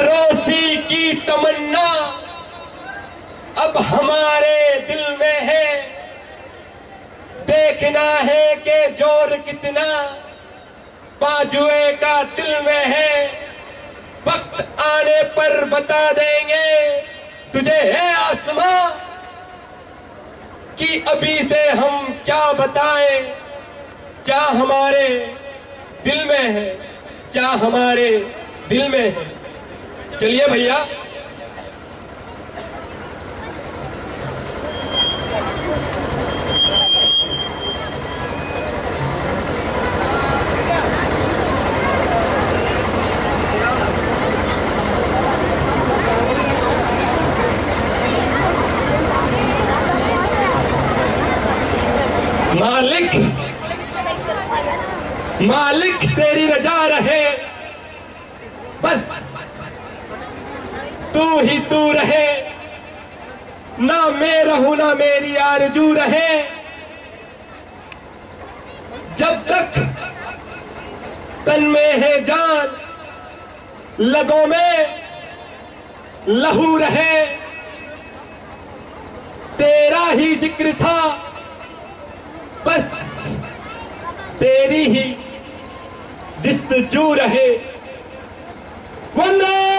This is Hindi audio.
सरोसी की तमन्ना अब हमारे दिल में है, देखना है कि जोर कितना बाजुए का दिल में है। वक्त आने पर बता देंगे तुझे है आसमां कि अभी से हम क्या बताएं, क्या हमारे दिल में है, क्या हमारे दिल में है। चलिए भैया, मालिक मालिक तेरी रजा रहे, बस तू ही तू रहे, ना मैं रहूं ना मेरी आरज़ू रहे। जब तक तन में है जान, लगों में लहू रहे। तेरा ही जिक्र था, बस तेरी ही जिस्तजू रहे। वंदे